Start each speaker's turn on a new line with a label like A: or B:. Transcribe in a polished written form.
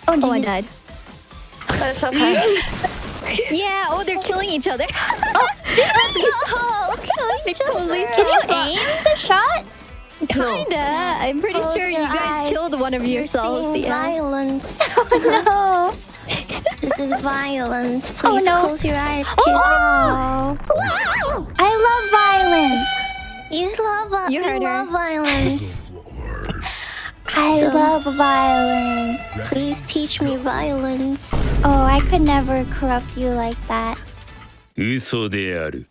A: Oh,
B: Oh, I
A: geez.
B: died.
C: But it's okay.
B: Yeah, oh, they're killing each other.
A: Let's go.
B: They totally
A: Can you aim the shot?
B: Kinda. I'm pretty
A: Close
B: sure you
A: your
B: guys
A: eyes.
B: killed one of
A: You're
B: yourselves.
A: seeing
B: Yeah.
A: violence.
B: Oh
A: This is violence. Please
B: Oh, no.
A: close your eyes,
B: no!
A: kid.
B: Oh.
A: Wow.
D: I love violence.
B: You heard her.
A: love violence.
D: I
A: So-
D: love violence.
A: Please teach me violence.
D: Oh, I could never corrupt you like that.
E: 嘘である。